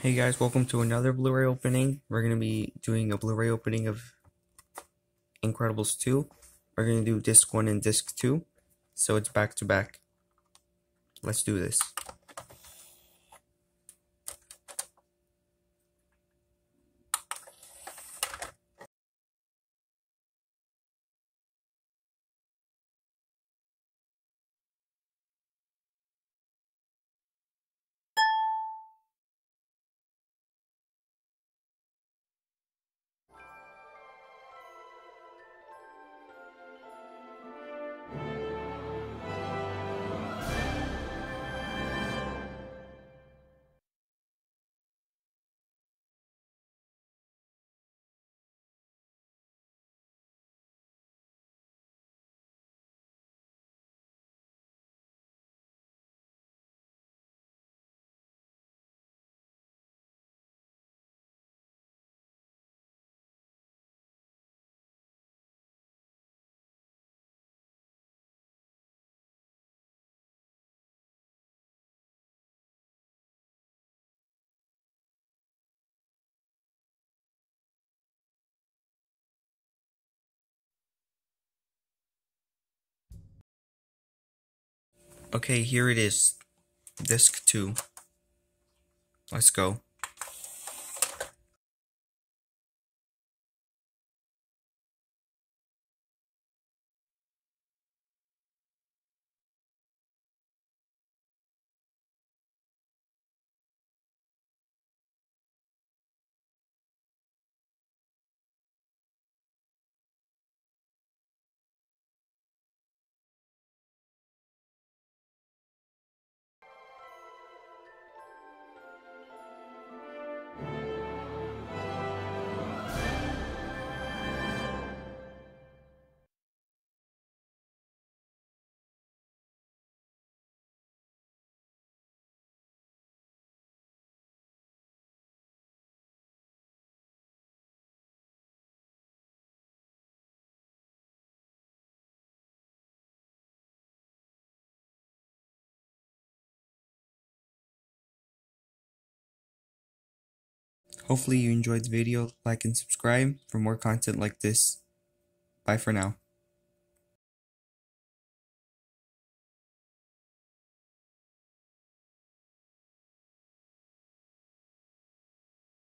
Hey guys, welcome to another Blu-ray opening. We're going to be doing a Blu-ray opening of Incredibles 2. We're going to do disc 1 and disc 2, so it's back to back. Let's do this. Okay, here it is. Disc 2. Let's go. Hopefully you enjoyed the video. Like and subscribe for more content like this. Bye for now.